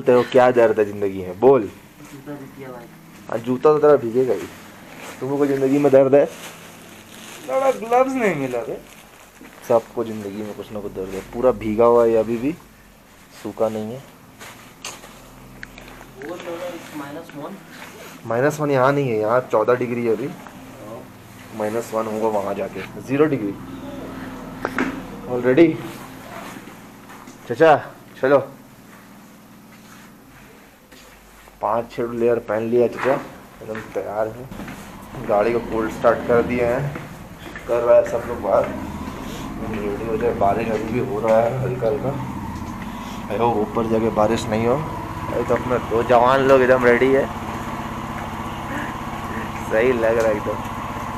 तेरे को क्या दर्द है जिंदगी में, बोल। जूता भी किया भाई। हाँ जूता तो तेरा भीगेगा ही। तुमको जिंदगी में दर्द है? थोड़ा ग्लव्स नहीं मिला रे। सबको जिंदगी में कुछ ना कुछ दर्द है। पूरा भीगा हुआ है अभी भी, सूखा नहीं है। -1 यहाँ नहीं है, यहाँ 14 डिग्री है अभी। -1 होगा वहाँ जाके, 0 डिग्री ऑलरेडी। चाचा चलो, 5-6 लेयर पहन लिया चाचा, एकदम तैयार है। गाड़ी को कोल्ड स्टार्ट कर दिए हैं, कर रहा है सब लोग बाहर, रेडी हो जाए। बारिश अभी भी हो रहा है हल्का हल्का। आई होप ऊपर जाके बारिश नहीं हो। अभी तो अपने 2 जवान लोग एकदम रेडी है, सही लग रहा है एकदम।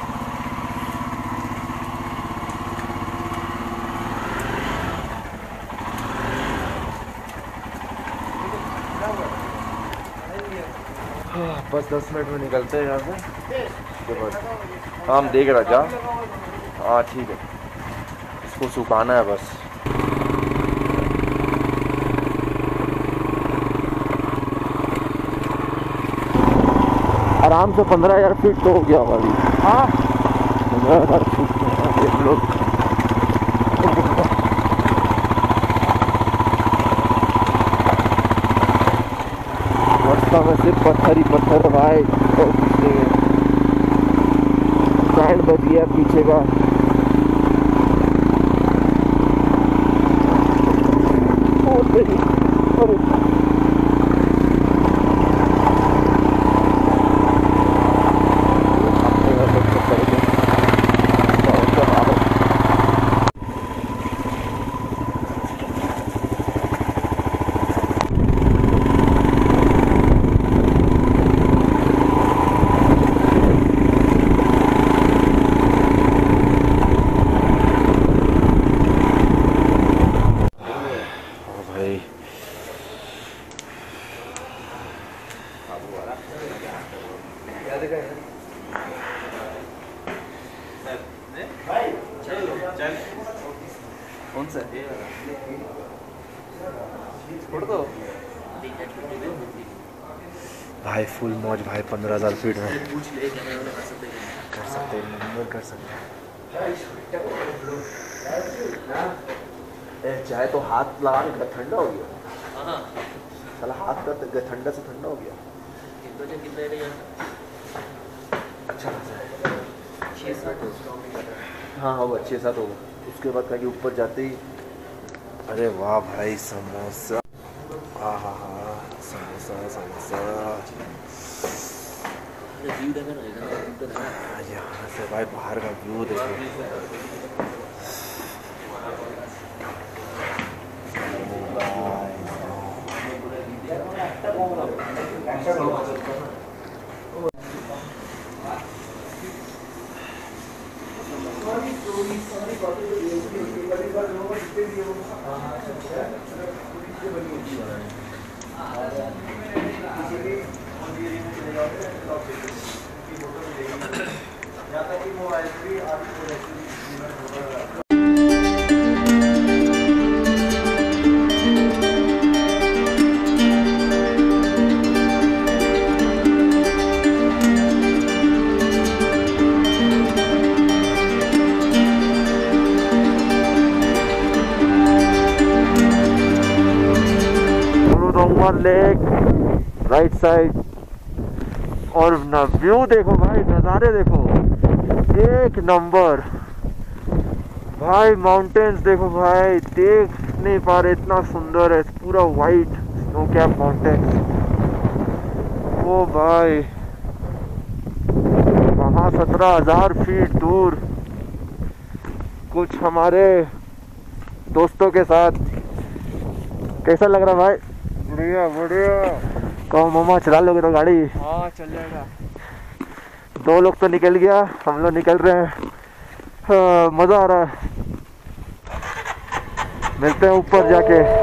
बस 10 मिनट में निकलते हैं यहाँ से। हाँ हम देख रहा जा। हाँ ठीक है, इसको सुखाना है बस। आराम से 15,000 फीट तो हो गया हमारी। हाँ 15,000 फीट हम लोग। रास्ता में सिर्फ पत्थर ही पत्थर है भाई, तो कुछ नहीं है। बैंड बज गया पीछे का। कौन सा छोड़ दो भाई, फुल मौज भाई। 15,000 फीट में कर सकते हैं, कर सकते हैं। चाहे तो हाथ लगा के ठंडा हो गया, साला हाथ कर ठंडा से ठंडा हो गया। अच्छा हाँ होगा 6-7 होगा। उसके बाद कहीं ऊपर जाते ही, अरे वाह भाई समोसा, हाँ समोसा समोसा। यहाँ से भाई बाहर का व्यू देखो। गुरुदोंगमार लेक राइट साइड, और ना व्यू देखो भाई, नज़ारे देखो एक नंबर भाई। माउंटेन्स देखो भाई, देख नहीं पा रहे, इतना सुंदर है पूरा वाइट स्नो कैप माउंटेन्स। ओ भाई वहाँ 17,000 फीट दूर कुछ हमारे दोस्तों के साथ। कैसा लग रहा भाई? बढ़िया बढ़िया। कहो मामा चला लोगे तो गाड़ी? हाँ चल जाएगा। 2 लोग तो निकल गया, हम लोग निकल रहे हैं। हाँ, मज़ा आ रहा है। मिलते हैं ऊपर जाके।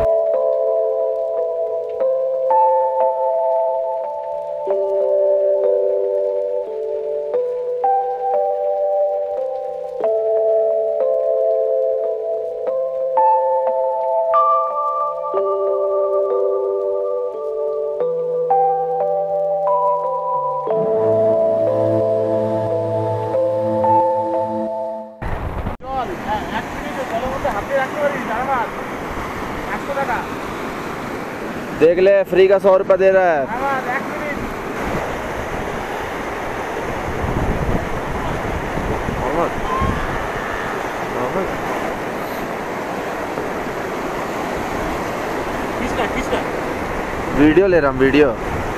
देख ले, फ्री का 100 रुपये दे रहा है। वीडियो ले रहा हूँ, वीडियो।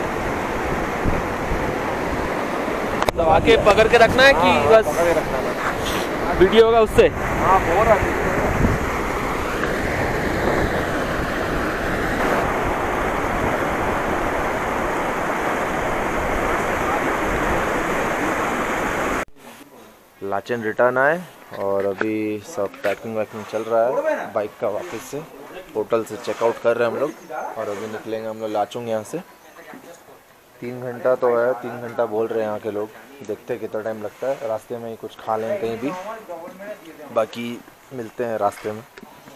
दबा के पकड़ के रखना है कि बस वीडियो होगा उससे? हाँ, हो रहा है। लाचन रिटर्न आए और अभी सब पैकिंग वैकिंग चल रहा है बाइक का। वापस से होटल से चेकआउट कर रहे हैं हम लोग और अभी निकलेंगे हम लोग लाचुंग यहाँ से। 3 घंटा तो है, 3 घंटा बोल रहे हैं यहाँ के लोग। देखते हैं कितना टाइम लगता है। रास्ते में ही कुछ खा लें कहीं भी, बाकी मिलते हैं रास्ते में।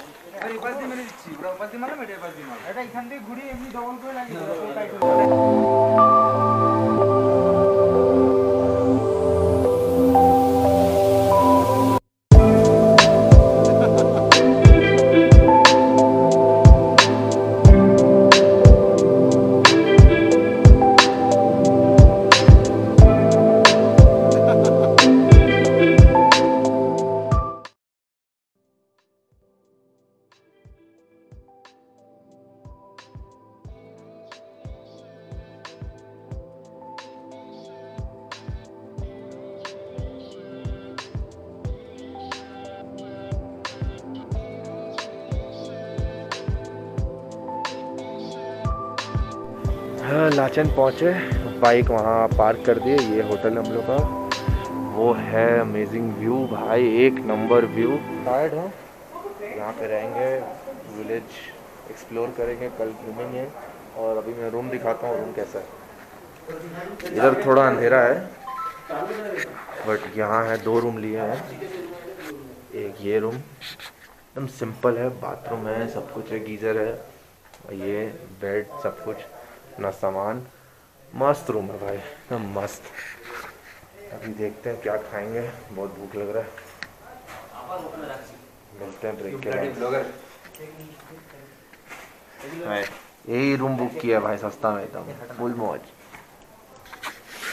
लाचन पहुँचे, बाइक वहाँ पार्क कर दिए। ये होटल हम लोग का, वो है अमेजिंग व्यू भाई, एक नंबर व्यू। टायर्ड हो, यहाँ पे रहेंगे, विलेज एक्सप्लोर करेंगे, कल घूमेंगे। और अभी मैं रूम दिखाता हूँ, रूम कैसा है। इधर थोड़ा अंधेरा है बट यहाँ है, 2 रूम लिए हैं। एक ये रूम एकदम सिंपल है, बाथरूम है, सब कुछ है, गीज़र है, ये बेड, सब कुछ, ना सामान। मस्त रूम है भाई, एकदम मस्त। अभी देखते हैं क्या खाएंगे, बहुत भूख लग रहा है। मिलते हैं ब्रेक के बाद। यही रूम बुक किया भाई, सस्ता में एकदम, फुल मौज।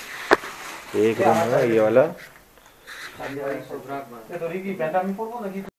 एक रूम है ये वाला।